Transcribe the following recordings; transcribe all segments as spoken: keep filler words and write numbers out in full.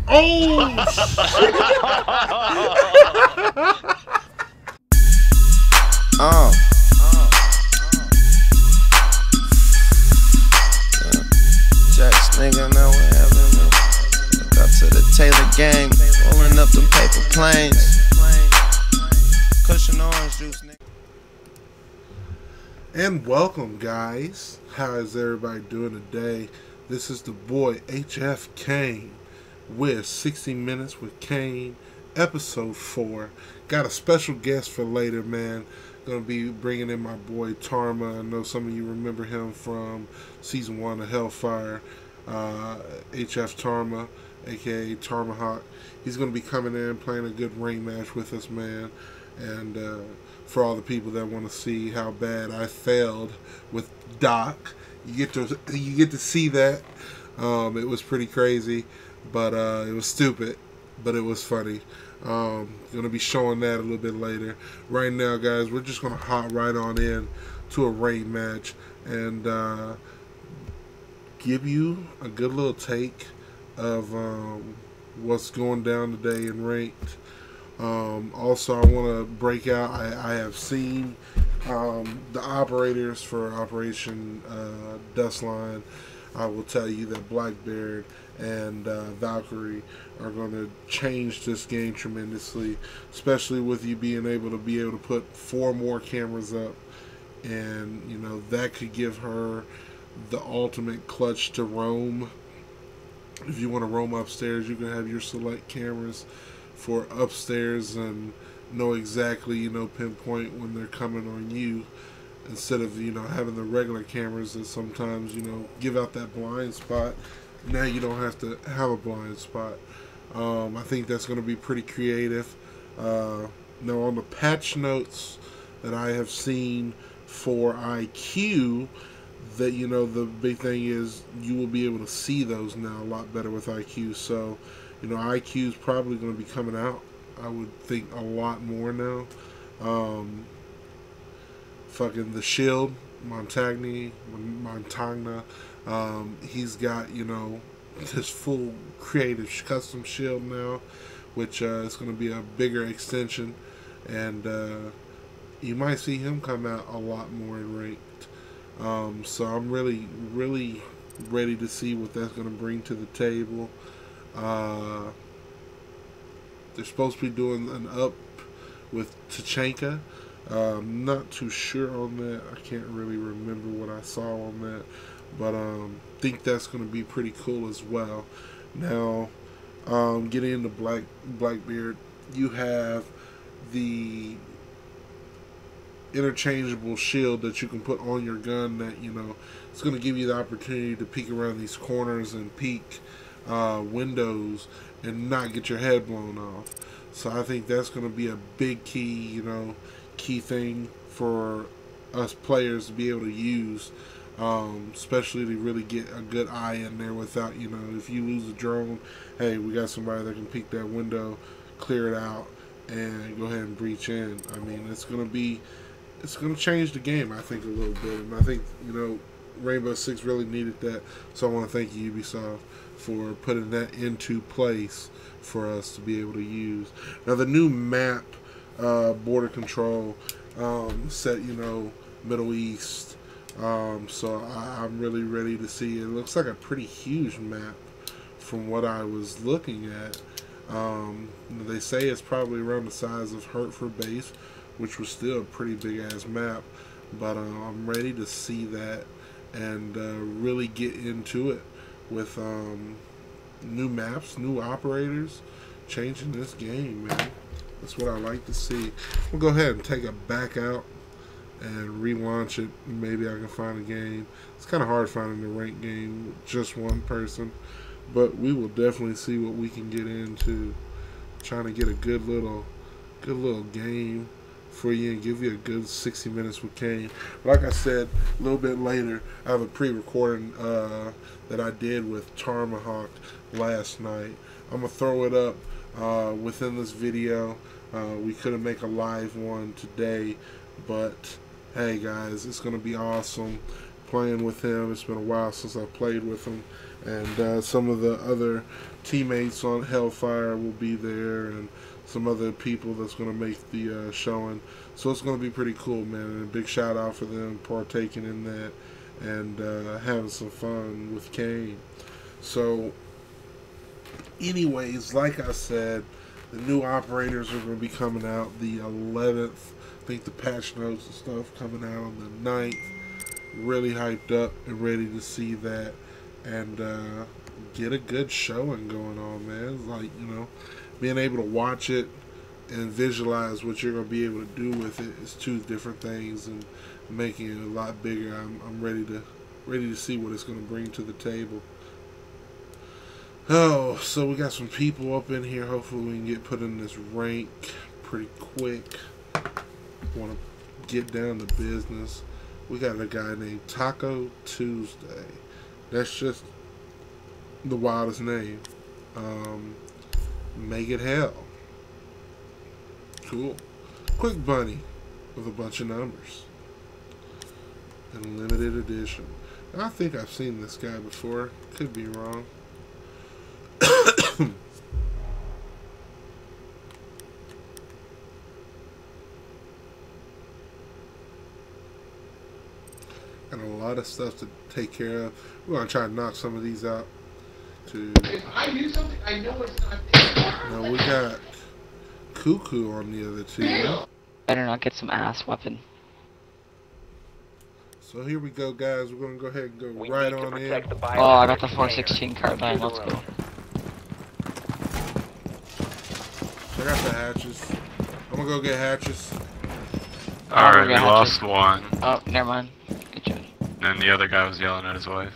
Oh! uh. Jax, nigga, know what happened. Look up to the Taylor gang, rolling up them paper planes. Cushion orange juice, nigga. And welcome, guys. How is everybody doing today? This is the boy H F Kane with sixty minutes with Kane, episode four. Got a special guest for later, man. Gonna be bringing in my boy Tarma. I know some of you remember him from season one of Hellfire. Uh, H F Tarma, aka Tarmahawk. He's gonna be coming in playing a good ring match with us, man. And uh, for all the people that want to see how bad I failed with Doc, you get to you get to see that. Um, it was pretty crazy, but uh, it was stupid, but it was funny. Um, gonna be showing that a little bit later. Right now, guys, we're just gonna hop right on in to a ring match and uh, give you a good little take of um, what's going down today in Ranked. Um, also, I want to break out. I, I have seen um, the operators for Operation uh, Dustline. I will tell you that Blackbeard and uh, Valkyrie are going to change this game tremendously, especially with you being able to be able to put four more cameras up, and you know that could give her the ultimate clutch to roam. If you want to roam upstairs, you can have your select cameras for upstairs and know exactly, you know, pinpoint when they're coming on you, instead of, you know, having the regular cameras that sometimes, you know, give out that blind spot. Now you don't have to have a blind spot. Um, I think that's going to be pretty creative. Uh, now on the patch notes that I have seen for I Q, that, you know, the big thing is you will be able to see those now a lot better with I Q. So, you know, I Q is probably going to be coming out, I would think, a lot more now. Um, fucking the Shield, Montagny, Montagna, um, he's got, you know, this full creative custom shield now, which uh, is going to be a bigger extension, and uh, you might see him come out a lot more in Ranked. Um, so I'm really, really ready to see what that's going to bring to the table. Uh, they're supposed to be doing an up with Tachanka. Uh, I'm not too sure on that. I can't really remember what I saw on that, but um, think that's going to be pretty cool as well. Now, um, getting into Black Blackbeard, you have the interchangeable shield that you can put on your gun that, you know, it's going to give you the opportunity to peek around these corners and peek uh, windows and not get your head blown off. So I think that's going to be a big key, you know, key thing for us players to be able to use, um, especially to really get a good eye in there without, you know, if you lose a drone, hey, we got somebody that can peek that window, clear it out, and go ahead and breach in. I mean, it's going to be, it's going to change the game, I think, a little bit. And I think, you know, Rainbow Six really needed that. So I want to thank Ubisoft for putting that into place for us to be able to use. Now, the new map, uh, Border Control, um, set, you know, Middle East. Um, so I, I'm really ready to see it. It looks like a pretty huge map from what I was looking at. Um, they say it's probably around the size of Hertford Base, which was still a pretty big ass map. But uh, I'm ready to see that and uh, really get into it with um, new maps, new operators, changing this game, man. That's what I like to see. We'll go ahead and take it back out and relaunch it. Maybe I can find a game. It's kind of hard finding a ranked game with just one person, but we will definitely see what we can get into. Trying to get a good little, good little game for you and give you a good sixty minutes with Kane. Like I said, a little bit later, I have a pre-recording uh, that I did with Tarmahawk last night. I'm gonna throw it up uh, within this video. Uh, we couldn't make a live one today, but hey guys, it's gonna be awesome playing with him. It's been a while since I played with him, and uh, some of the other teammates on Hellfire will be there, and some other people that's going to make the uh, showing. So it's going to be pretty cool, man. And a big shout out for them partaking in that and uh, having some fun with Kane. So, anyways, like I said, the new operators are going to be coming out the eleventh. I think the patch notes and stuff coming out on the ninth. Really hyped up and ready to see that and uh, get a good showing going on, man. It's like, you know, being able to watch it and visualize what you're going to be able to do with it is two different things, and making it a lot bigger. I'm, I'm ready to ready to see what it's going to bring to the table. Oh, so we got some people up in here. Hopefully we can get put in this rank pretty quick. Want to get down to business. We got a guy named Taco Tuesday. That's just the wildest name. Um, make it hell. Cool. Quick Bunny with a bunch of numbers. And limited edition. I think I've seen this guy before. Could be wrong. Got a lot of stuff to take care of. We're gonna try to knock some of these out. To if I do something, I know it's not there. no, we got Cuckoo on the other two. Better not get some ass weapon. So here we go, guys. We're gonna go ahead and go We right need to on in. protect the Oh, I got the biohazard four sixteen carbine. Let's go. Check out the hatches. I'm gonna go get hatches. Alright, we hatches. lost one. Oh, never mind. Good job. And the other guy was yelling at his wife.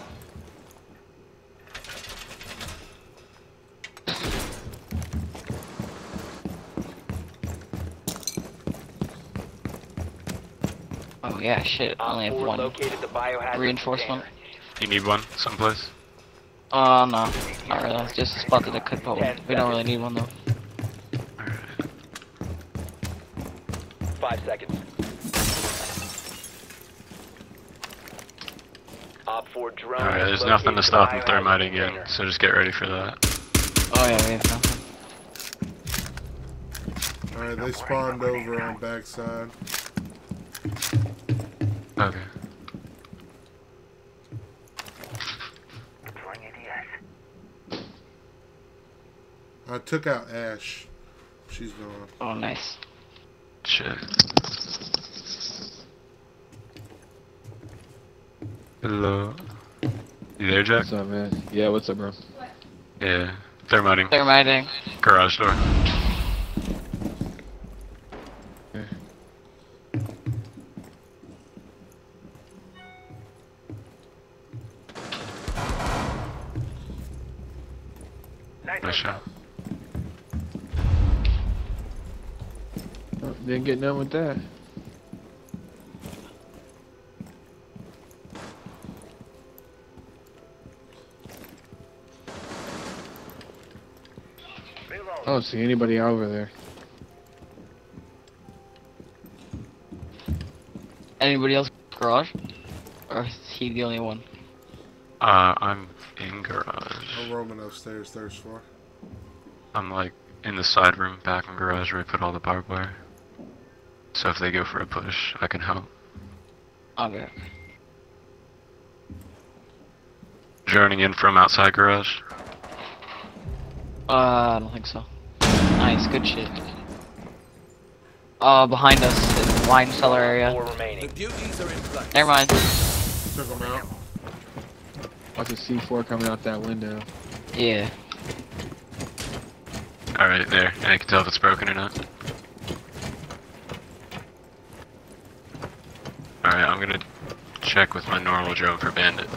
Oh yeah, shit. I only have one located the biohazard reinforcement. You need one someplace? Oh no, not really. Just a spot that I could put one. We don't really need one though. Alright. Five seconds. Op four drone. Alright, has there's nothing to located stop the him biohazard thermiting in, container. so just get ready for that. Oh yeah, we have nothing. Alright, they spawned over on backside. Okay. I took out Ash. She's gone. Oh nice. Shit. Hello. You there, Jack? What's up, man? Yeah, what's up, bro? Yeah. Thermiting. Thermiting. Garage door. Nice shot. Oh, didn't get none with that. I don't see anybody over there. Anybody else garage? Or is he the only one? Uh, I'm in garage. I'm roaming upstairs, thirst floor. I'm like in the side room back in garage where I put all the barbed wire. So if they go for a push, I can help. Okay. Journeying in from outside garage. Uh, I don't think so. Nice, good shit. Uh, behind us in the wine cellar area. Four remaining. Never mind. Took him out. Watch a C four coming out that window. Yeah. Alright, there. And I can tell if it's broken or not. Alright, I'm gonna check with my normal drone for bandit.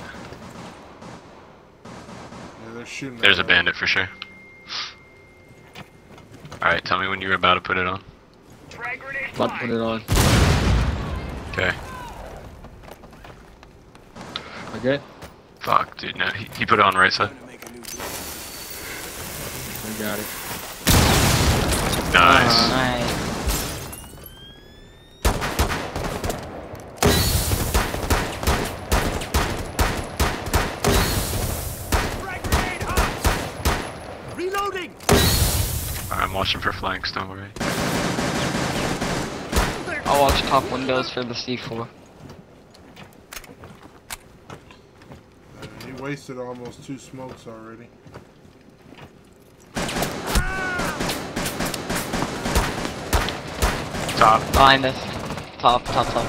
Yeah, they're shooting. There's a at us. bandit for sure. Alright, tell me when you're about to put it on. About to put it on. Okay. Okay? Fuck, dude, no. He, he put it on right side. I got it. Nice. Nice. I'm watching for flanks, don't worry. I'll watch top windows for the C four. Uh, he wasted almost two smokes already. Top. Behind us. Top, top, top.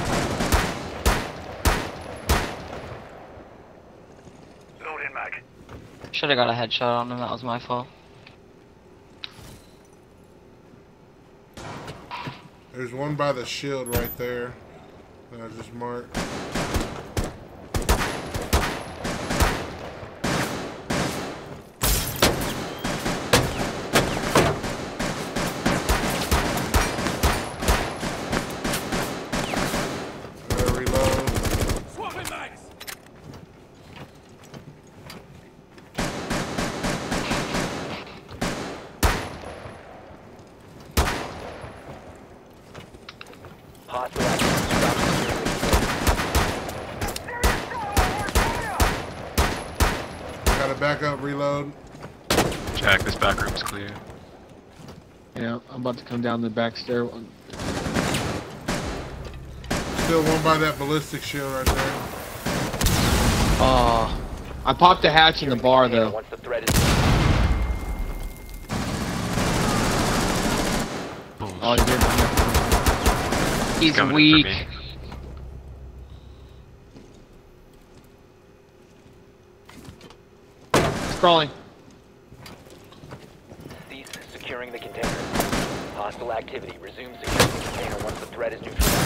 Loading mag. Should have got a headshot on him, that was my fault. There's one by the shield right there that I just marked. Gotta reload. Swapping mags. Hostile activity. Gotta back up, reload. Jack, this back room's clear. Yeah, I'm about to come down the back stair. Still one by that ballistic shield right there. Oh, I popped the hatch in the bar though. Once the threat is Oh, you did. He's coming in for weak. me. Crawling. cease securing the container. Hostile activity. Resume securing the container once the threat is neutralized.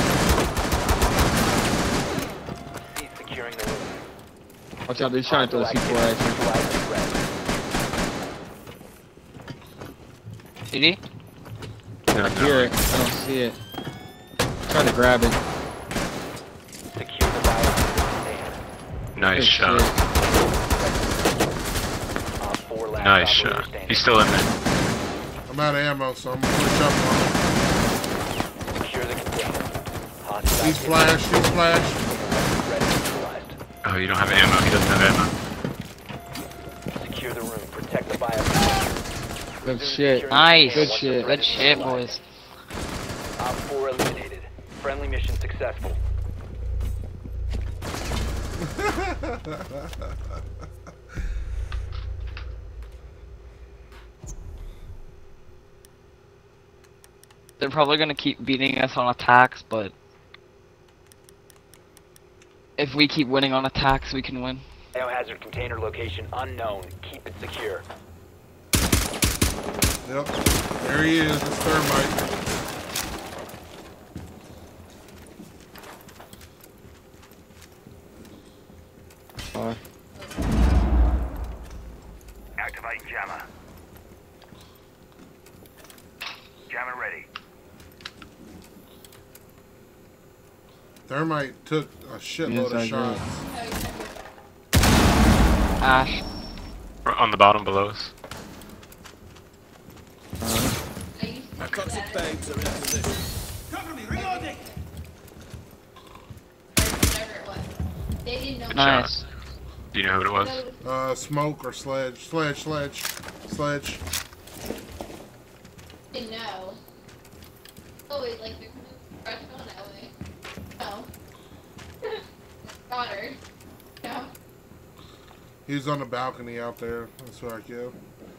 Cease securing the room. Watch out, they're trying to throw the C four at you. Neutralize the threat. C D? Yeah, I hear it. I don't see it. I'm trying to grab it. Secure the biohazard container. Nice Good shot. shit. Op four last Nice operator shot. standing. He's still in there. I'm out of ammo, so I'm gonna push up on him. Secure the container. Hostile He's activity. flashed, he's flashed. Threat is neutralized. Oh, you don't have ammo. He doesn't have ammo. Secure the room. Protect the biohazard. Good shit. Nice. Good shit. Good shit, boys. Op four eliminated. Friendly mission successful. They're probably gonna keep beating us on attacks, but if we keep winning on attacks, we can win. Biohazard container location unknown. Keep it secure. Yep. There he is, it's thermite. Uh, Activate jammer. Jammer ready. Thermite took a shitload Yes, of I shots. Ash. On the bottom below us. Toxic babes are in position. Cover me, reloading! They didn't know. Nice. Do you know who it was? Uh, smoke or sledge. Sledge, sledge. Sledge. Didn't know. Oh wait, like they're fresh on that way. No. Goddard. No. He was on the balcony out there. That's what I killed.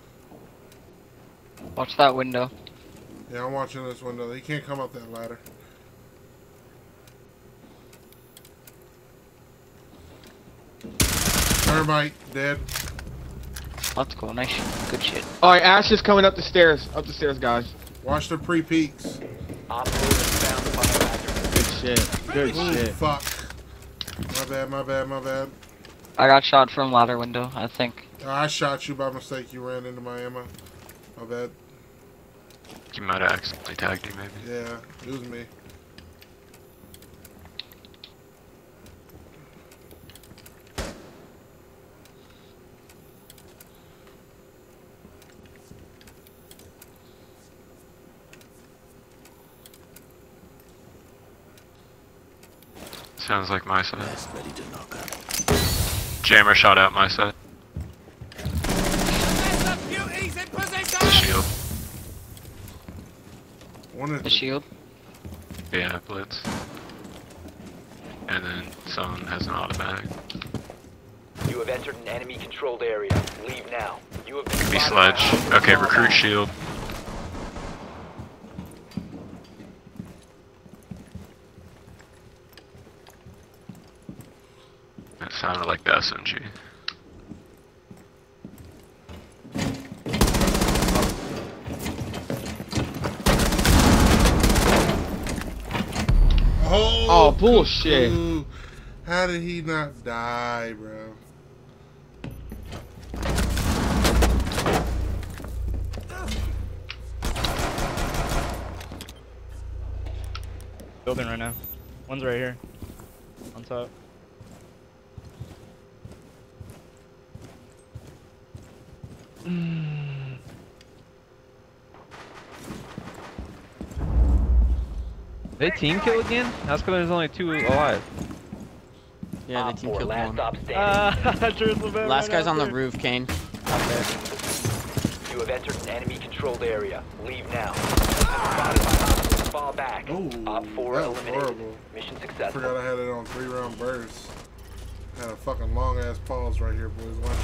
Watch that window. Yeah, I'm watching this window. He can't come up that ladder. Thermite, dead. Let's go. Nice shit. Good shit. Alright, Ash is coming up the stairs. Up the stairs, guys. Watch the pre-peaks. Op four has found the biohazard. Good shit. Good Ooh, shit. fuck. My bad, my bad, my bad. I got shot from ladder window, I think. I shot you by mistake. You ran into my ammo. My bad. You might have accidentally tagged you, maybe. Yeah, it was me. Sounds like my side. Jammer shot out my side. That's a beauty! One of The shield. Yeah, blitz. And then someone has an automatic. You have entered an enemy-controlled area. Leave now. You have been Be spotted sledge. by Okay, hostile recruit back. shield. That sounded like the S M G. Oh, Oh, bullshit. cuckoo. How did he not die, bro? Building right now. One's right here. On top. They team kill again? That's because there's only two alive. Yeah, they Op team four, killed last one. stop standing. Ah, Jerusalem Last right guy's out on the there. roof, Kane. Out there. You have entered an enemy-controlled area. Leave now. Spotted by hostiles. Fall back. Oh, Op four that was eliminated. horrible. Mission I successful. forgot I had it on three round bursts. Had a fucking long ass pause right here, boys. Watch.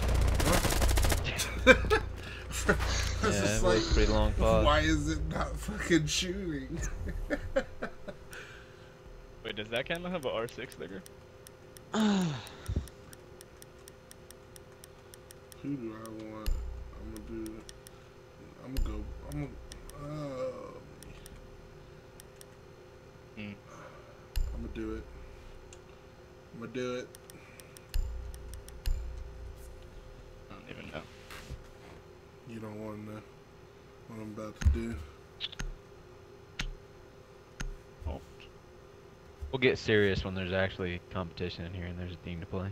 Yeah, It's just it was a pretty long pause. Why is it not fucking shooting? Wait, does that camera have a R six sticker? Who do I want? I'm gonna do. I'm gonna go. I'm gonna. Uh, Hmm. I'm gonna do it. I'm gonna do it. I don't even know. You don't want to know what I'm about to do. Oh. We'll get serious when there's actually competition in here and there's a team to play.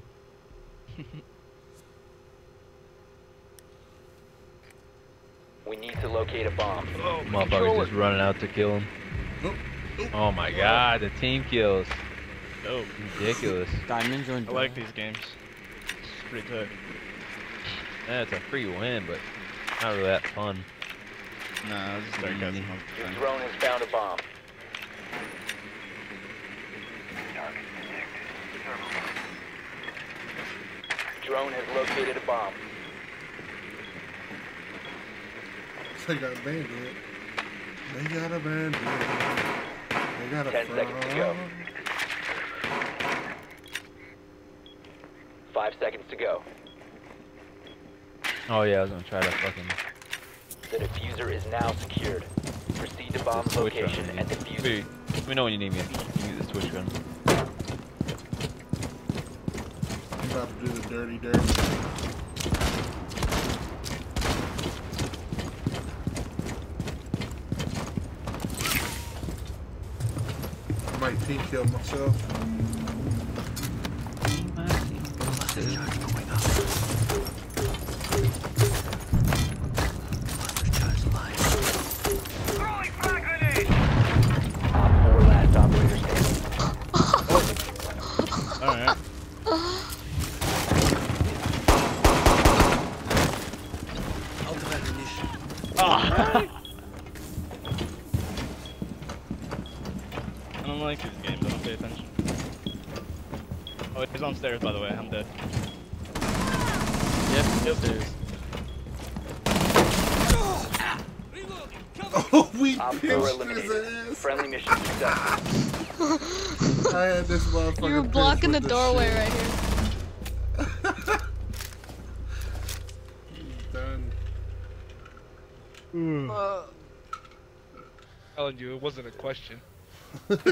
We need to locate a bomb. Oh, Motherfuckers just running out to kill him. Nope. Nope. Oh my god, the team kills. Dope. Ridiculous. Diamond joined. I like these games. It's pretty tight. Yeah, it's a free win, but not really that fun. Nah, I'll just start guessing. Your drone has found a bomb. Drone has located a bomb. They got a bandit. They got a bandit. They got a Ten seconds to go. Five seconds to go. Oh yeah, I was gonna try to fucking The diffuser is now secured. Proceed to bomb's switch run. location and defuse it. Wait, let me know when you need me. You need the switch gun. I'm about to do the dirty, dirty. I might team kill myself. Op four last operator standing. Alright. Ah. I don't like these games, I don't pay attention. Oh, he's on stairs, by the way, I'm dead. Yep. Yep. Stairs. Oh, we Op four pinched his eliminated. ass. Friendly mission successful. I had this motherfucker. You were pinched blocking the with doorway shit. right here. He's done. Uh, Telling you, it wasn't a question. Yeah, bro,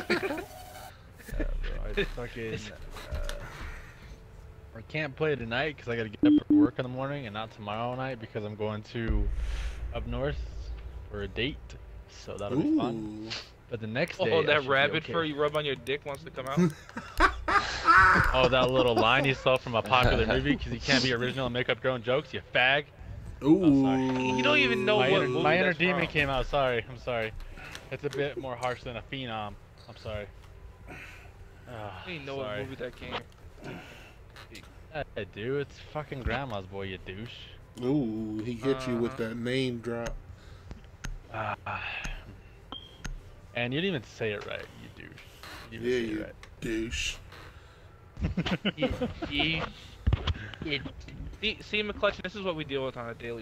I fucking. Uh, I can't play tonight because I gotta get up for work in the morning, and not tomorrow night because I'm going to up north for a date. So that'll be fun. But the next day. Oh, I that should be rabbit okay. fur you rub on your dick wants to come out? Oh, that little line you saw from a popular movie because you can't be original and make up your own jokes, you fag. Ooh. Oh, sorry. You don't even know my what inner, movie my inner that's demon from. came out. Sorry, I'm sorry. It's a bit more harsh than a phenom. I'm sorry. Ah, I didn't know sorry. what movie that came. I do. It's fucking grandma's boy, you douche. Ooh, he hit you with Uh-huh. that name drop. Ah, And you didn't even say it right, you douche. You didn't Yeah, say it you right. douche. you, you, you, see, see, McClutch, this is what we deal with on a daily.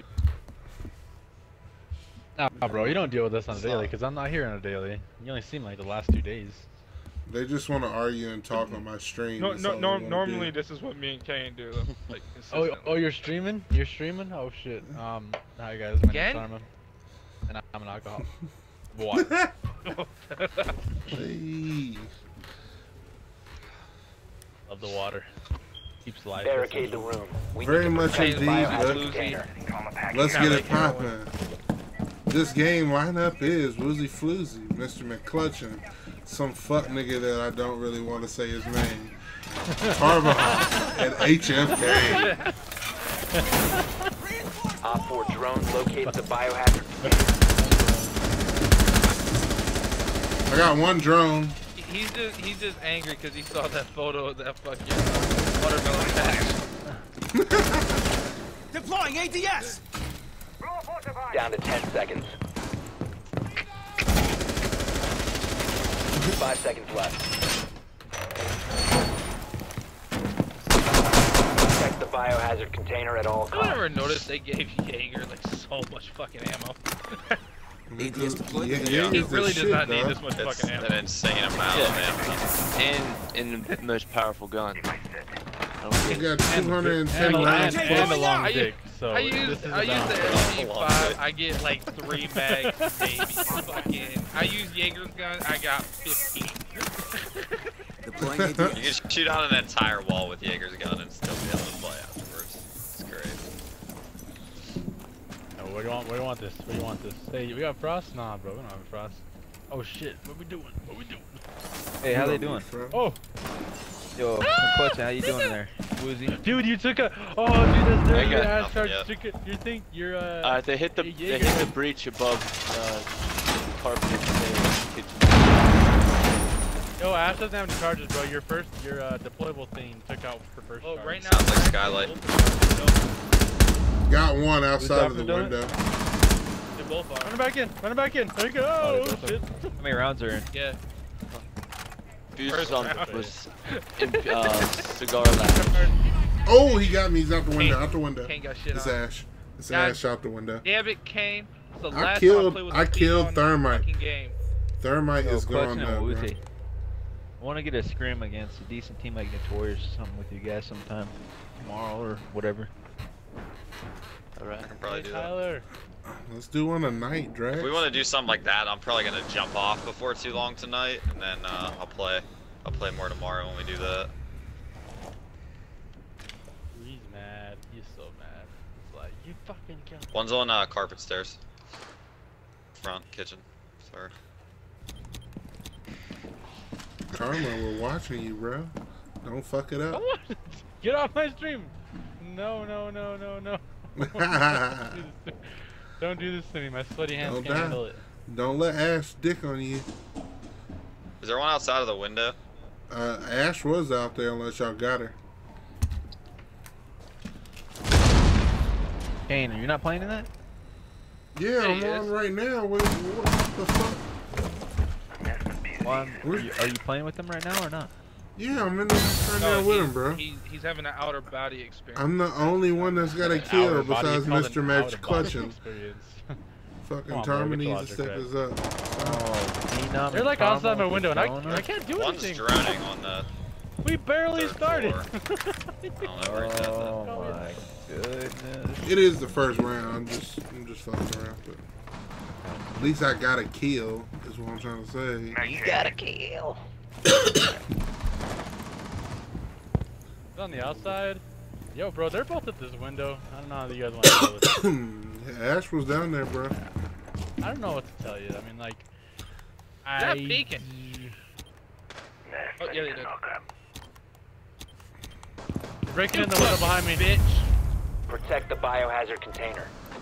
Nah, bro, you don't deal with this on a daily, because I'm not here on a daily. You only see me like the last two days. They just want to argue and talk on my stream. No, That's no, all no, they wanna normally do. this is what me and Kane do. Like, Oh, consistently. oh, you're streaming? You're streaming? Oh shit. Um, hi guys, my Again? name's Arma, and I'm an alcoholic. What? Hey. Love the water. Keeps life. Barricade the room. We Very need to much protect the indeed, biohazard bud. container. Let's Kinda get like it poppin'. This game lineup is Woozy Floozy, Mister McClutch, and some fuck nigga that I don't really want to say his name. Carbahawk and H F K. Op four drone located the biohazard container. I got one drone. He's just he's just angry because he saw that photo of that fucking watermelon patch. Deploying A D S! Down to ten seconds. Five seconds left. Protect the biohazard container at all I costs. never noticed they gave Jaeger like so much fucking ammo. A D S deployed. Yeah, He yeah, really does shit, not need dog. this much It's fucking ammo. an insane amount Yeah. of ammo. And and the most powerful gun. I don't You get it. got two hundred ten and, rounds. and, and a long I dick. So I use this is I use about- the S G five. I get like three mags, maybe. Fucking. I use Jaeger's gun. I got fifteen. Deploying A D You S. can shoot out an entire wall with Jaeger's gun and still be able to play afterwards. It's great. No, where do you want? Where do you want this? Where do you want this? Hey, we got frost? Nah, bro, we don't have frost. Oh shit, what we doing? What we doing? Hey, how they doing? Oh, Yo, McClutch, how you doing there? Woozy? dude, you took a. Oh, dude, that's dirty. I got Your ass nothing starts yet. took it. You think you're uh? Uh, they hit the Hey, they Jaeger. hit the breach above uh, carpet in the kitchen. Yo, Ash doesn't have any charges, bro. Your first, your uh, deployable thing took out for first Oh, charge. right now. Sounds like Skylight. Got one outside of the Who's talking window. They both are. Run it back in. Run it back in. There you go. Oh, Oh, they both shit. How many rounds are in? Yeah. Fuse First was on round. was in uh, cigar lounge. Oh, he got me. He's out the window. Out the window. Kane got shit It's on. Ash. It's God. Ash out the window. Damn it, Kane. It's the I last killed- time I played with I a team killed on the Thermite. fucking game. Thermite Yo, is Clutch gone and now, bro. Woozy. I want to get a scrim against a decent team like Notorious or something with you guys sometime tomorrow or whatever. Alright. I can probably Hey, do that. Tyler. Let's do one tonight, Drax. If we want to do something like that, I'm probably gonna jump off before too long tonight, and then uh, I'll play. I'll play more tomorrow when we do that. He's mad. He's so mad. It's like, you fucking killed me. One's on uh, carpet stairs. Front kitchen. Sorry. Karma, we're watching you, bro. Don't fuck it up. Come on. Get off my stream. No, no, no, no, no. Don't do this to me. My sweaty hands Don't can't die. handle it. Don't let Ash dick on you. Is there one outside of the window? Uh, Ash was out there unless y'all got her. Kane, are you not playing in that? Yeah, I'm he on is. right now. What, what the fuck? Well, I'm- are, you, are you playing with them right now or not? Yeah, I'm in there right No, now with he's, him, bro. He, he's having an outer body experience. I'm the only one that's got a Outer kill body, besides you called Mister an Match outer body Clutching. experience. Fucking Come on, bro, Tommy get your needs to logic step right. this up. Oh, Phenom They're and like Karma outside my with window, and I, Donut? I can't do One's anything. droning on the We barely third started. floor. I don't know where he's at though. Oh my goodness. It is the first round. I'm just, I'm just fucking around, but at least I got a kill. Is what I'm trying to say. You got a kill. It's on the outside. Yo, bro, they're both at this window. I don't know how you guys want to deal with it. Yeah, Ash was down there, bro. I don't know what to tell you. I mean, like, They're I. peeking. Oh, yeah, they did. Breaking in the window behind me. Bitch. Protect the biohazard container.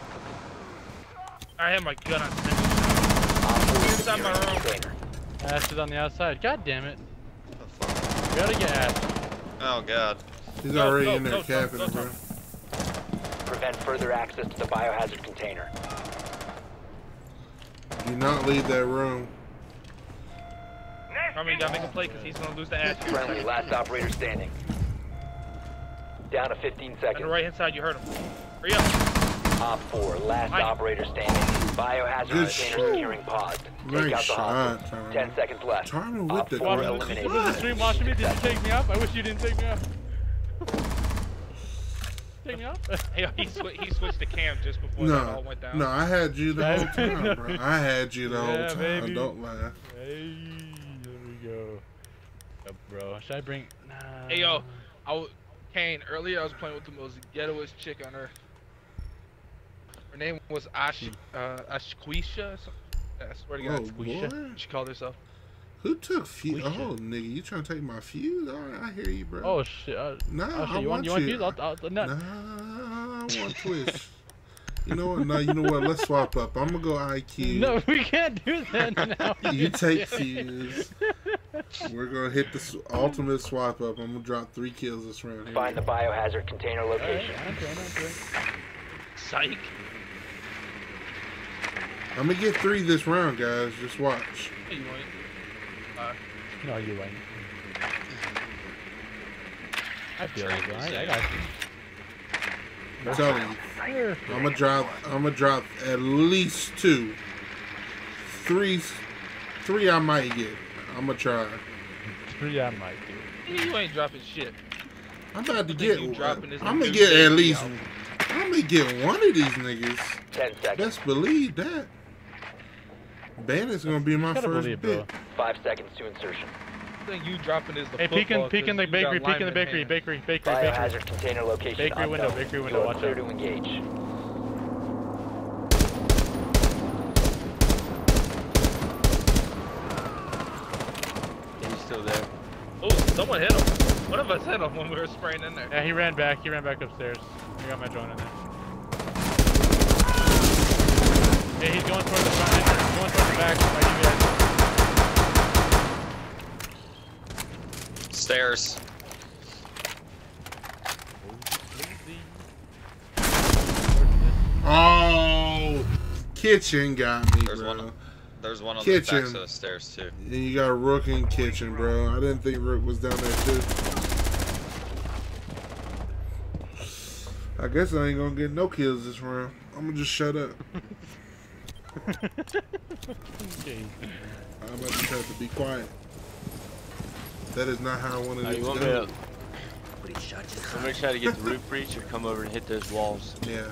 I have my gun on. Inside my room. Container. Ash is on the outside. God damn it. The fuck? We gotta get Ash. Oh god. He's Go, already go, in there go, go, capping go, it, bro. go. Prevent further access to the biohazard container. Do not leave that room. Carmen, you gotta make a play because he's gonna lose the ass. Friendly, last operator standing. Down to fifteen On seconds. the right hand side, you heard him. Hurry up. Op four, last Mike. operator standing. Biohazard Good container securing pod. Take Nice out the shot, hostage. Tyler. Ten seconds left. Tyler with Op the four grip. eliminated. Was the stream watching me? Did you take me up? I wish you didn't take me up. Take me up? Hey, he, sw- he switched to cam just before that all No, went down. no, I had you the whole time, No. bro. I had you the whole Yeah, time. baby. Don't lie. Hey, there we go. Up, bro. Should I bring? Nah. Hey, yo, I w- Kane, earlier I was playing with the most ghettoest chick on earth. Her name was Ash, uh, Ashquisha. or something. I swear to God, Oh, Ashquisha. boy. She called herself. Who took fuse? We should- Oh, nigga, you trying to take my fuse? All right, I hear you, bro. Oh shit. Uh, nah, oh, shit. I You want? want You want you. these? I'll, I'll, no. Nah, I want Twitch. You know what? No, you know what? Let's swap up. I'm gonna go I Q. No, we can't do that now. You take fuse. We're gonna hit the s- ultimate swap up. I'm gonna drop three kills this round. Here Find we the go. biohazard container location. Psych. I'm gonna get three this round, guys. Just watch. Hey, you want it? Uh, No, you ain't. I feel it, bro. I, I got you. I'm telling you. I'm gonna drop. I'm gonna drop at least two. Three. Three I might get. I'm gonna try. Three I might do. you ain't dropping shit. I'm about to I think get. you I'm dropping this gonna new get at safety least. out. I'm gonna get one of these niggas. Ten seconds. Best believe that. Bandit's gonna be my Gotta first believe, pick. bro. Five seconds to insertion. I think you dropping is the Hey, peek in, football peek in 'cause the you bakery, got peek in the lineman bakery, hand. bakery, bakery, bakery. Biohazard container location. Bakery window, unknown. bakery You window, are watch clear out. to engage. He's still there. Oh, someone hit him. One of us hit him when we were spraying in there. Yeah, he ran back. He ran back upstairs. I got my drone in there. Yeah, he's going towards the front entrance. He's going towards the back. Like you guys. Stairs. Oh, kitchen got me, There's bro. one. There's one on Kitchen. the back of the stairs too. And you got Rook in kitchen, bro. I didn't think Rook was down there too. I guess I ain't gonna get no kills this round. I'm gonna just shut up. Okay. I'm about to just have to be quiet. That is not how I wanted Oh, it you to want me go. to? I'm gonna try to get the roof breach or come over and hit those walls. Yeah.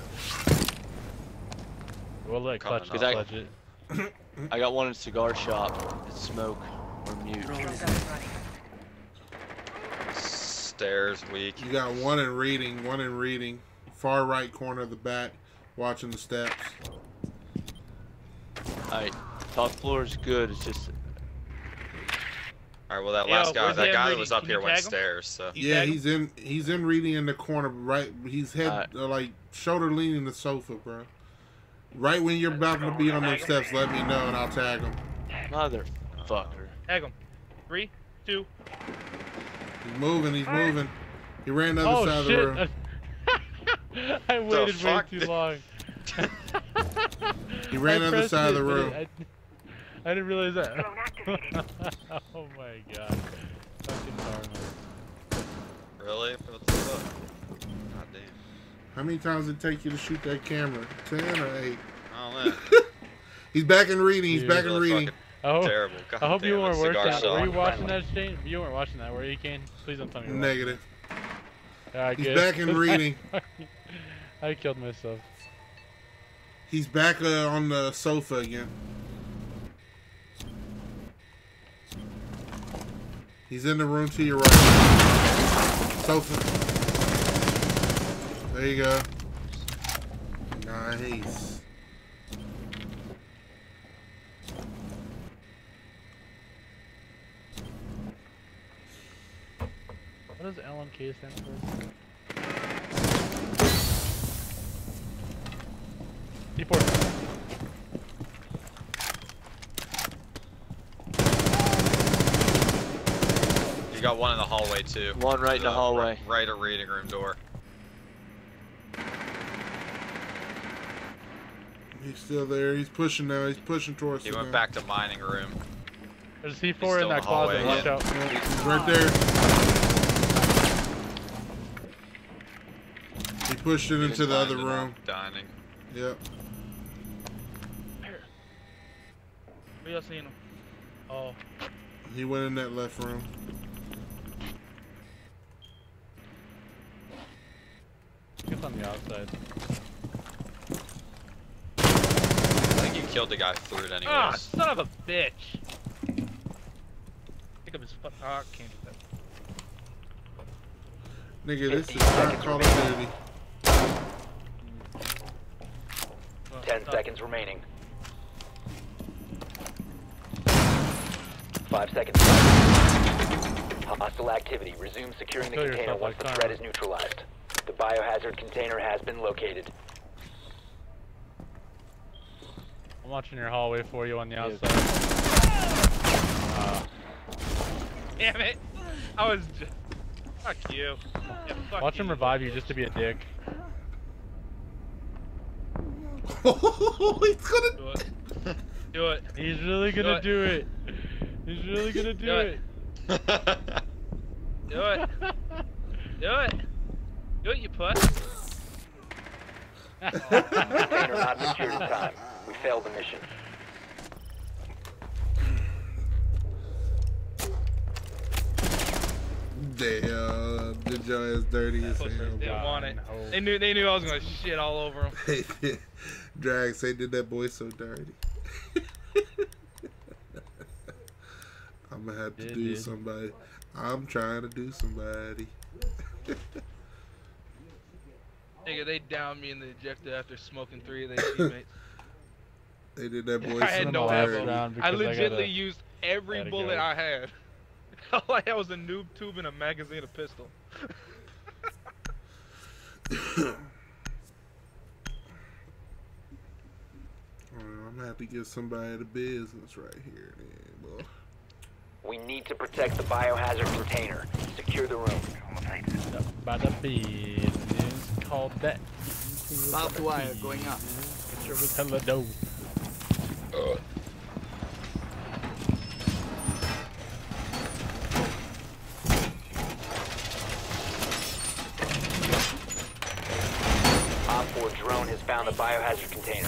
We'll let Clutch Cause I, clutch it. I got one in cigar shop. It's smoke or mute. Stairs weak. You got one in reading, one in reading. Far right corner of the back, watching the steps. Alright, top floor is good. It's just All right. Well, that Yo, last guy, where's that the guy that reading? was up Can here you went tag him? stairs. So. You Yeah, tag him? he's in. He's in reading in the corner, right. He's head Alright. uh, like shoulder leaning the sofa, bro. Right when you're about to be on those steps, let me know and I'll tag him. motherfucker. Tag him. Three, two. He's moving. He's moving. He ran the other Oh side of the shit! room. I waited way fuck? too long. He ran the I other pressed side of it, the but room. it- I, I didn't realize that. Oh my god. Fucking Darman. Really? What the fuck? God damn. How many times did it take you to shoot that camera? Ten or eight? Oh man. He's back in reading. He's Dude. back in Really reading. I hope, Terrible. God I hope you damn it, weren't cigar watching. shop. Were you watching that, Shane? You weren't watching that, were you, Kane? Please don't tell me you were. Negative. Alright, He's good. back in reading. I killed myself. He's back uh, on the sofa again. He's in the room to your right. Sofa. There you go. Nice. What does L M K stand for? D four. You got one in the hallway too. One right in the hallway. Right at reading room door. He's still there. He's pushing now. He's pushing towards He you went now. back to mining room. There's C four in that closet. Watch out. He's right there. He pushed it into the other room. Dining. Yep. Where y'all seeing him? Oh. He went in that left room. He's on the outside. I think you killed the guy through it anyways. Ah, son of a bitch. Pick up his fuck. Oh, I can't do that. Nigga, this is not Call of Duty. Ten seconds remaining. Five seconds left. Hostile activity. Resume securing the Kill container yourself once like the threat is neutralized. The biohazard container has been located. I'm watching your hallway for you on the outside. Uh, Damn it! I was just. Fuck you. Yeah, fuck watch you. him revive you just to be a dick. He's gonna do it. Do it. He's really gonna do it. Do it. He's really gonna do, do it. it. Do it. Do it. Do it, you puss. Container not secured in time. We failed the mission. Damn, did your ass dirty as hell. They didn't want it. They knew. They knew I was gonna shit all over them. Drag say did that boy so dirty. I'm gonna have to Did do it. somebody. I'm trying to do somebody. Nigga, they downed me in the ejector after smoking three of their teammates. They did that boy I had so no dirty. ammo. I because I legitimately gotta- used every gotta bullet go. I had. All I had was a noob tube and a magazine, a pistol. I'm gonna have to give somebody the business right here, then, boy. We need to protect the biohazard container. Secure the room. By the business called that. Barbed wire going up. Sure was hella dope. Op four drone has found the biohazard container.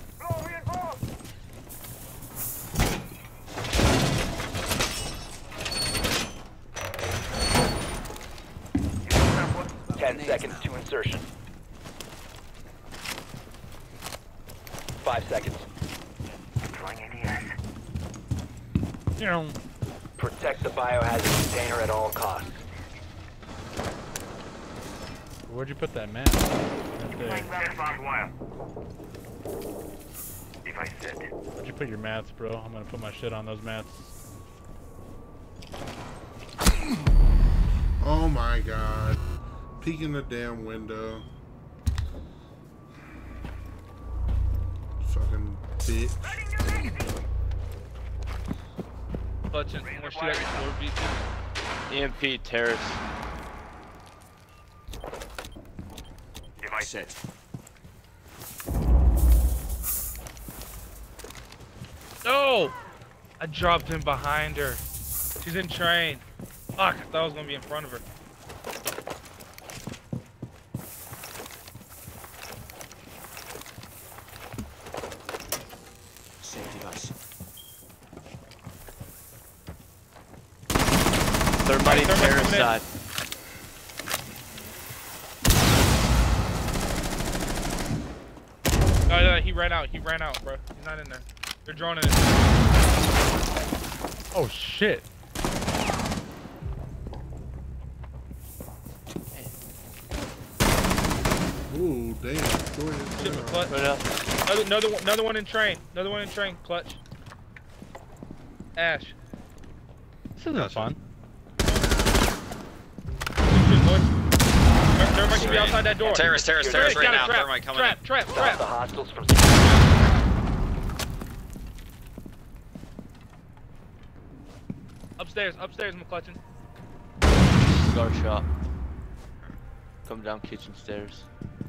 Ten seconds to insertion. Five seconds. Protect the biohazard container at all costs. Where'd you put that map? Right there. Where'd you put your mats, bro? I'm gonna put my shit on those mats. Oh my god. Peeking the damn window. Fucking bitch. Clutching. More shit at your floor, B two. E M P terrace. Device set. No! I dropped him behind her. She's in train. Fuck, I thought I was gonna be in front of her. Set device. Thermite Thermite terrace coming in. side. No, no, he ran out. He ran out, bro. He's not in there. They're droning it. Oh shit. Ooh, damn. Go ahead. Shit, Go ahead. clutch. Put it up. Another, another, one- another one in train. Another one in train. Clutch. Ash. This isn't fun. Good boy. Ther- Thermite should be outside that door. Terrace, terrace, terrace right Got a now. trap, Thermite coming trap, in. trap, Stop trap. the hostiles from. Upstairs, upstairs, McClutchin. Cigar shop. Come down kitchen stairs.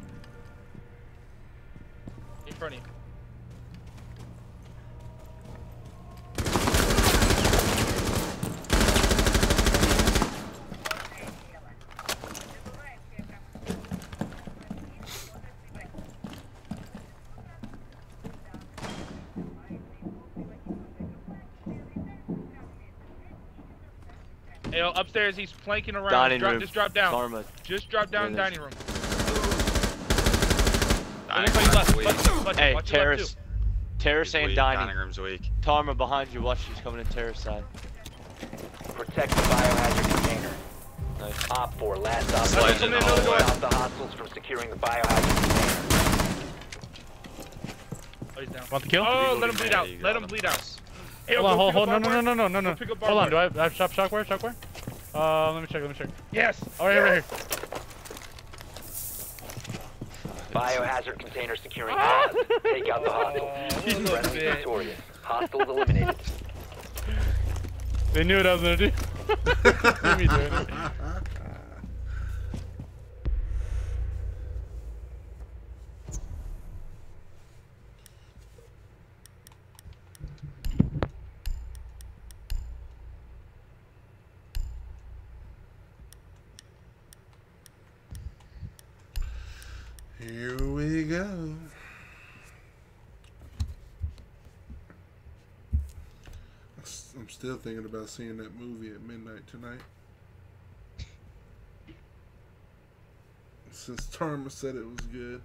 In front of you. Hey, yo, upstairs, he's flanking around. Dining drop, room. Just drop down. Karma. Just drop down Yeah, dining room. Dining Left, left, room's left, left, Hey, watch your left, terrace. too. Terrace and weak. dining. Dining room's weak. Tarma behind you. Watch, she's coming to terrace side. Protect the biohazard container. Nice. Op four, last op. Slides in the hallway. Stop the hostiles from securing the biohazard container. Oh, he's down. Want the kill? Oh, let him bleed Yeah, out. you Let got him him. bleed out. Hey, yo, Hold on, go hold, pick hold, up no, no, no, barbed no, no, no, Go no. pick up Hold on, barbed do I have, I have shop, shockware, shockware? Uh, let me check, let me check. Yes. Oh, right here, right here. Biohazard container securing gas. Take out the hostiles. Friendly victorious. Hostiles eliminated. They knew what I was gonna do. See me doing it. Here we go. I'm still thinking about seeing that movie at midnight tonight. Since Tarma said it was good.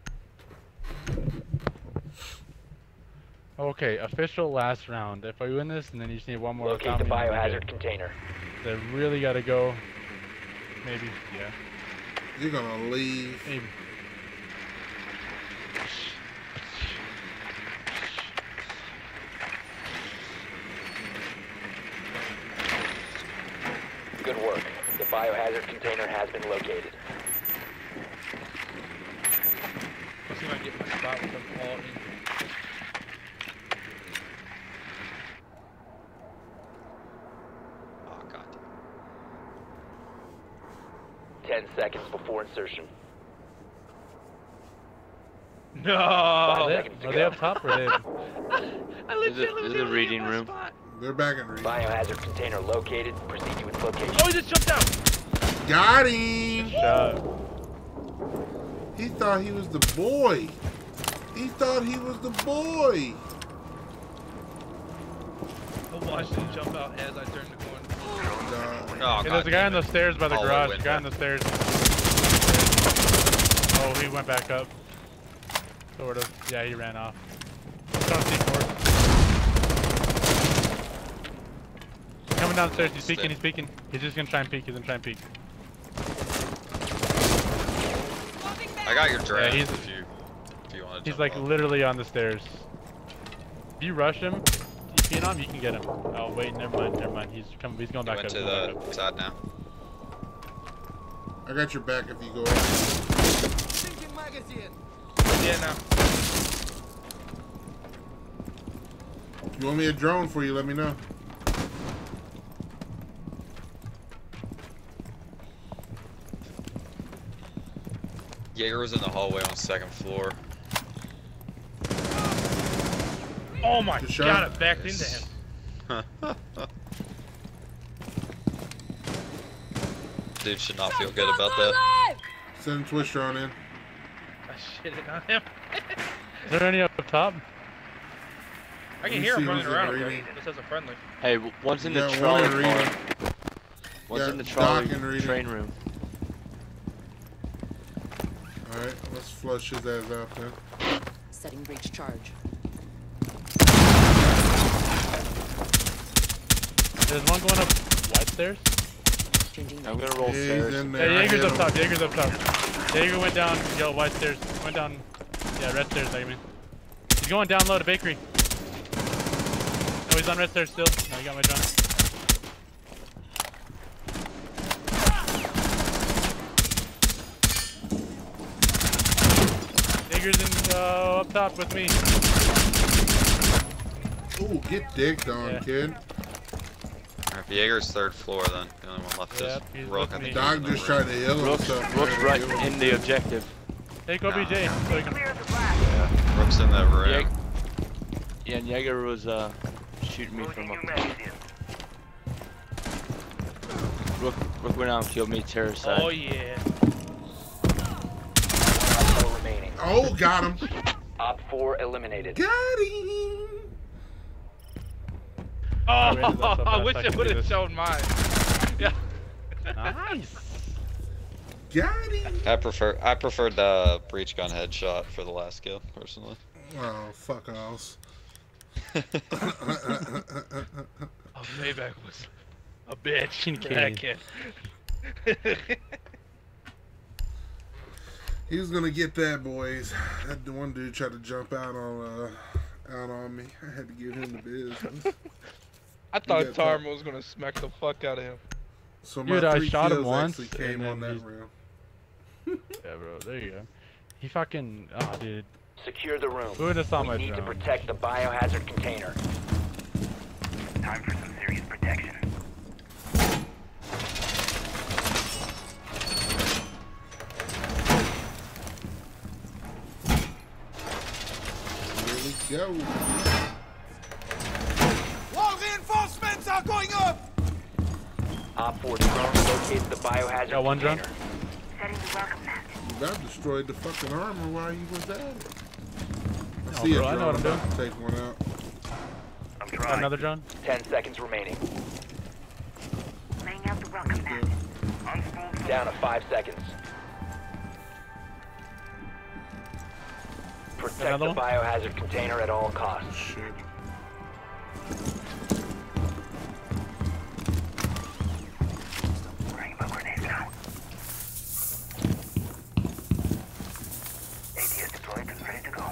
Okay, official last round. If I win this, and then you just need one more. Locate the biohazard container. They really gotta go. Maybe, yeah. You're gonna leave. Maybe. Good work. The biohazard container has been located. Let's see if I can get my spot with them all in. Oh god. Ten seconds before insertion. No. Five Are they, seconds to are go. they up top or are they? I This is a, this is a reading room. They're back in reading. Biohazard container located. Proceed to its location. Oh, he just jumped out. Got him! Shot. He thought he was the boy. He thought he was the boy. I watched him jump out as I turned the corner. God. Oh, Hey, god there's a guy on damn the it. stairs by the Hallway garage. window. Guy on the stairs. Oh, he went back up. Sort of. Yeah, he ran off. He's on C four. Coming downstairs. He's peeking. He's peeking. He's just gonna try and peek. He's gonna try and peek. I got your draft he's- if you if you want to. He's like literally on the stairs. If you rush him, you on him, you can get him. Oh wait, never mind, never mind. He's coming. He's going He back went up. to he's going the back up. side now. I got your back if you go up. Yeah, now. You want me a drone for you, let me know. Jaeger was in the hallway on the second floor. Oh my Good shot. god, it backed into him. Dude should not feel good about that. Send Twister on in. I shitted on him. Is there any up top? I Let can me hear see him running who's in around. reading. This is a friendly. Hey, w- one's in You the got trolley one in car. reading. One's Got in the Doc trolley in reading. train room. Alright, let's flush his ass out then. Setting breach charge. There's one going up white stairs. I'm gonna roll He's stairs. in Yeah, there. I Jaeger's hit up him. top. Jaeger's up top. Jaeger went down. Yo, white stairs. Went down. Yeah, red stairs. I mean, he's going down low to bakery. Oh, he's on red stairs still. No, he got my drone. Jaeger's in uh, up top with me. Ooh, get dicked on, Yeah. kid. Alright, Jaeger's third floor then. The only one left Yep, is he's Rook. with I me. think Doc he's in the just room. tried to heal Rook's, himself. Rook's man. right Give him- in the objective. Take O B J so he can. Yeah, Rook's in that room. Jaeger, yeah, and Jaeger was uh, shooting me from up there. Rook, Rook went out and killed me terrace side. Oh yeah. Hostile remaining. Oh, got him. Op four eliminated. Got him. Oh, Randy left up I last wish second it to would do have this. shown mine. Nice. Got him. I prefer I preferred the breach gun headshot for the last kill, personally. Oh, fuck off. Oh, Mayback was a bitch. Chin for that kid. He was gonna get that, boys. That one dude tried to jump out on uh, out on me. I had to give him the business. I thought Tarma was gonna smack the fuck out of him. So Dude, I shot him kills once. actually came and on then that he- round. Yeah, bro. There you go. He fucking. Oh, dude. Secure the room. Who would have saw We my need to drone? protect the biohazard container. Time for some serious protection. Here we go. Wall reinforcements are going up! Op four drone located the biohazard Got one drone. container. You about destroyed the fucking armor while you was at it. I Oh, see bro, a I know drone what I'm about to take one out. I'm Got trying. another drone? Ten seconds remaining. Laying out the welcome mat. Down to five seconds. Protect the Another one? biohazard container at all costs. Shit. Worrying about grenades now. A D S deployed and ready to go.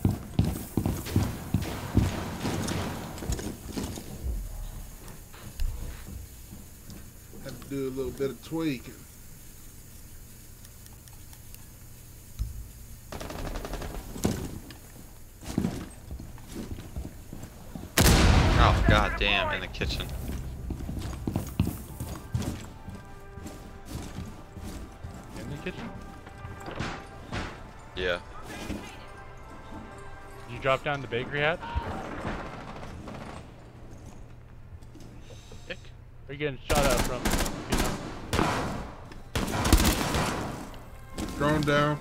Had to do a little bit of tweaking. Oh god damn, in the kitchen. In the kitchen? Yeah. Did you drop down the bakery hatch? Dick. Are you getting shot at from? Drone down.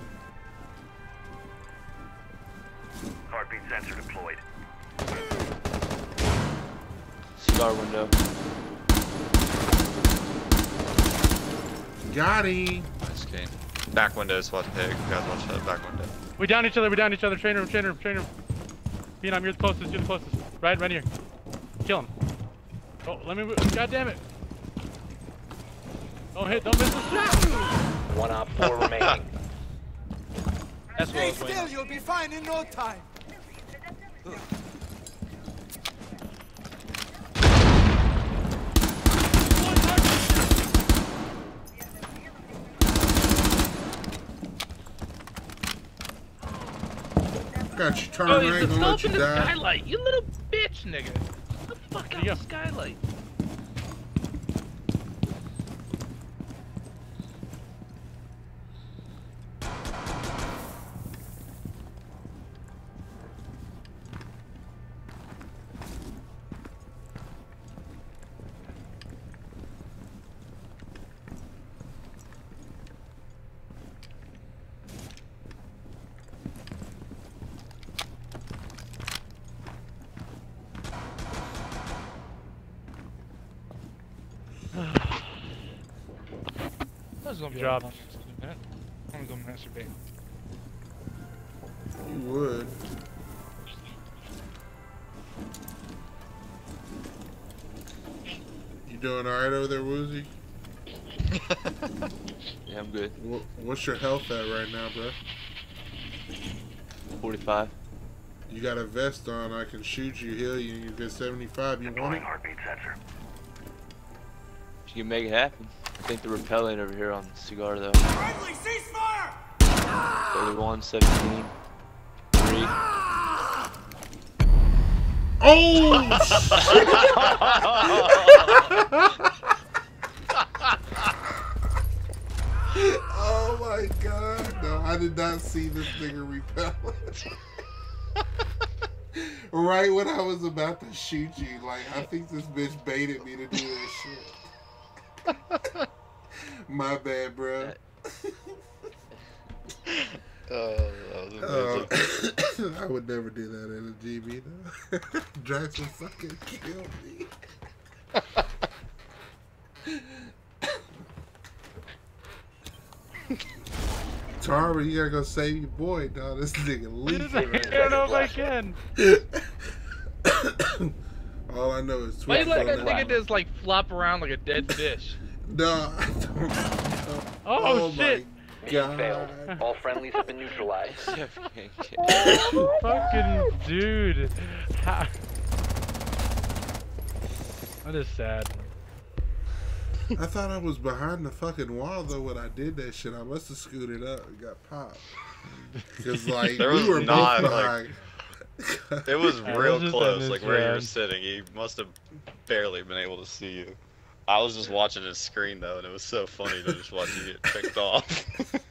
Heartbeat sensor deployed. Cigar window. Got him. Nice game. Back window is what pig. Guys watch that back window. We down each other. We down each other. Train room. Train room. Train room. Phenom, you're the closest. You're the closest. Right, right here. Kill him. Oh, let me. God damn it. Don't hit. Don't miss the shot. One op four remaining. That's what I Stay was waiting still, on. you'll be fine in no time. Got you turn Oh, right, he's gonna let you assaulting the die. skylight. You little bitch, nigga. The fuck out Yeah. the skylight. That's gonna be Good job. a I'm gonna go masturbate. You would. You doing alright over there, Woozy? Yeah, I'm good. Wha- What's your health at right now, bro? forty-five. You got a vest on, I can shoot you, heal you, and you get seventy-five. You want it? Heartbeat sensor. If you can make it happen. I think they're repelling over here on the cigar though. Friendly, ceasefire! thirty-one, seventeen, three. Oh! Oh my god. No, I did not see this nigga repel it. Right when I was about to shoot you, like, I think this bitch baited me to do that shit. My bad, bro. Oh, that was amazing. Uh, I would never do that in a G B, though. Jackson fucking killed me. Tarver, you gotta go save your boy, dog. This nigga leaking. I don't know if I can. All I know is Why Twitch. you let that nigga just like flop around like a dead fish? No, I don't know. Oh, shit. Mission failed. All friendlies have been neutralized. Fucking dude. How... That is sad. I thought I was behind the fucking wall though when I did that shit. I must have scooted up and got popped. Because like There we was were not, both like- behind. It was I real was just close, on like this where you were round. sitting. He must have barely been able to see you. I was just watching his screen though, and it was so funny to just watch you get picked off.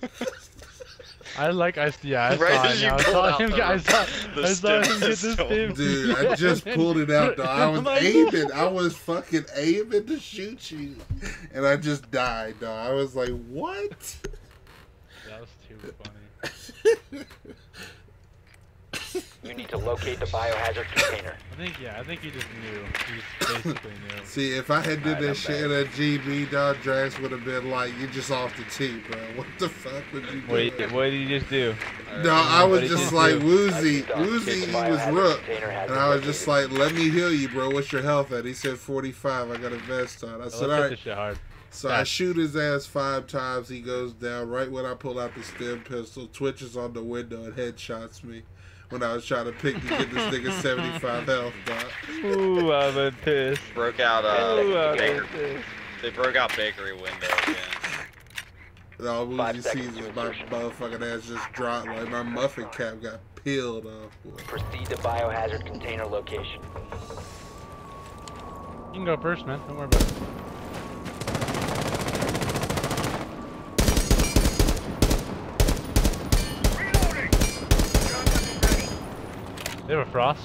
I like I yeah, I Right saw as it you now. I pulled saw out him the- get I saw, the I saw him stim get this pistol. stim. Dude, I just pulled it out though. I was I'm like, aiming. I was fucking aiming to shoot you. And I just died, dog. I was like, what? That was too funny. You need to locate the biohazard container. I think yeah, I think he just knew. He just basically knew. See, if I had did Alright, that I'm shit in a G B, dog, Drax would have been like, you just off the tee, bro. What the fuck would you do? Wait, what did you just do? No, I was What did just you like do? Woozy. Done. Woozy, Get he the was biohazard rook. container has And been I was just located. like, let me heal you, bro. What's your health at? He said forty-five. I got a vest on. I Let's said, hit all this right. shit hard. So I shoot his ass five times. He goes down. Right when I pull out the stem pistol, twitches on the window and headshots me. When I was trying to pick to get this nigga seventy-five health, dog. Ooh, I've been pissed. Broke out uh, Ooh, I've baker. been pissed. They broke out bakery window again. And all Woozy Five sees seconds is to my insertion. motherfucking ass just dropped. Like my muffin cap got peeled off. Boy. Proceed to biohazard container location. You can go first, man. Don't worry about it. They have a frost.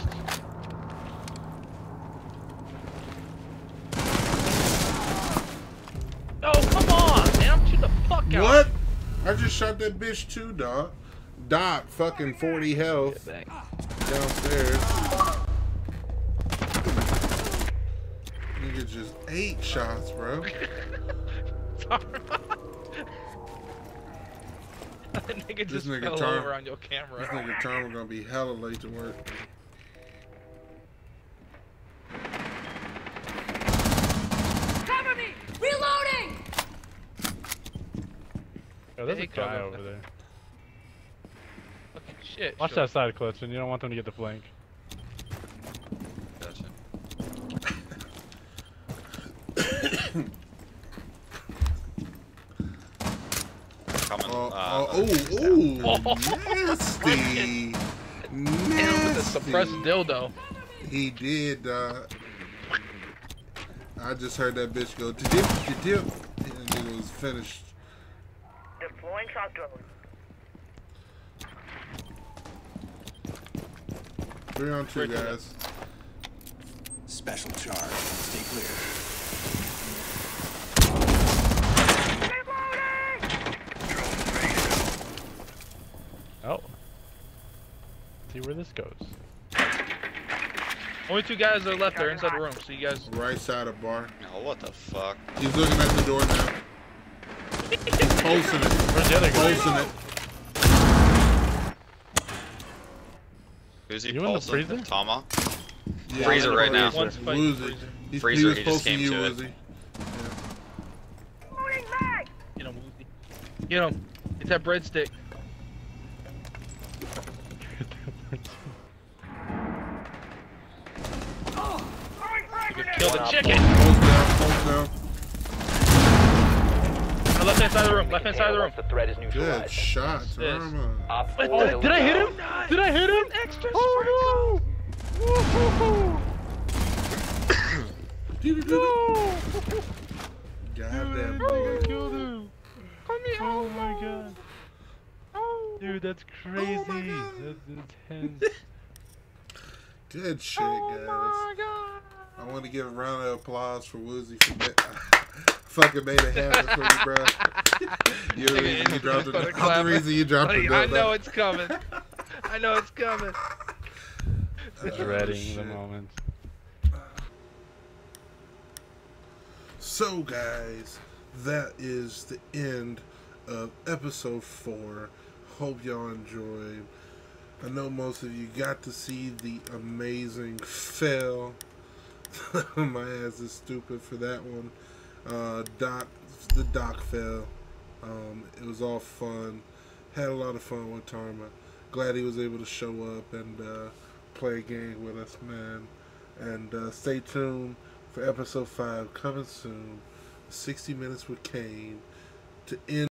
Oh, come on, man. I'm shooting the fuck out. What? I just shot that bitch too, dog. Doc, fucking forty health downstairs. Nigga just eight shots, bro. That nigga This just nigga fell Tar- over on your camera. This nigga Tom gonna be hella late to work. Cover me! Reloading! Oh, there's Hey, a guy cover. over there. Fucking shit. Watch sure. that side, Clutch, and you don't want them to get the flank. Gotcha. Coming. Oh, uh, oh, ooh, ooh, nasty. Hit him with the Nasty. suppressed dildo. He did, uh, I just heard that bitch go, dip, dip, and it was finished. Deploying shock drone. Three on two, guys. Special charge. Stay clear. Oh. See where this goes. Only two guys are left there inside the room, so you guys. Right side of bar. Oh, what the fuck? He's looking at the door now. He's pulsing it. Where's the other guy? Pulsing it. Who's he You in the pulsing? freezer? Tama? Yeah, Freezer I'm right in now. the One's freezer. fighting Woozy. freezer. He's, Freezer, he was he just posting came you, to it. Woozy. Get him, Woozy. Get him. Get that breadstick. You can kill the chicken. Pulse down, pulse down. On the left hand side of the room. Left hand side of the room. The threat is Good neutralized. shot, Yes. Tarma. Op four Oh, did I hit him? eliminated. Did I hit him? Extra Oh no! Woo-hoo-hoo. No! Goddamn Dude, I boy. killed him. Oh my god. Dude, that's crazy. That's intense. Good shit, guys. I want to give a round of applause for Woozy for ma- fucking made it happen for me, bro. You're the reason you dropped it. I'm the reason you dropped Buddy, it. I know it's coming. I know it's coming. Dreading the moment. So, guys, that is the end of episode four. Hope y'all enjoyed. I know most of you got to see the amazing fail. My ass is stupid for that one. Uh, Doc, the Doc fail. Um, it was all fun. Had a lot of fun with Tarma. Glad he was able to show up and uh, play a game with us, man. And uh, stay tuned for episode five coming soon. sixty minutes with Kane to end.